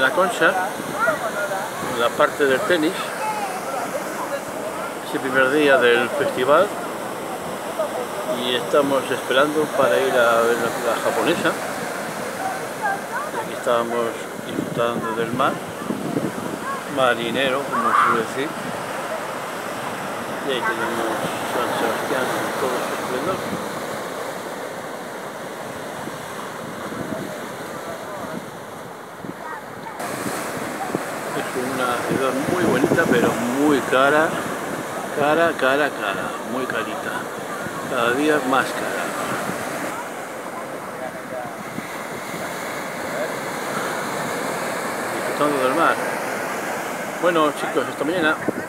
La Concha, la parte del tenis. Es el primer día del festival y estamos esperando para ir a ver la japonesa. Y aquí estábamos disfrutando del mar, marinero, como se suele decir. Y ahí tenemos San Sebastián con todo su esplendor. Es una ciudad muy bonita, pero muy cara, muy carita, cada día más cara. Disfrutando del mar. Bueno chicos, hasta mañana.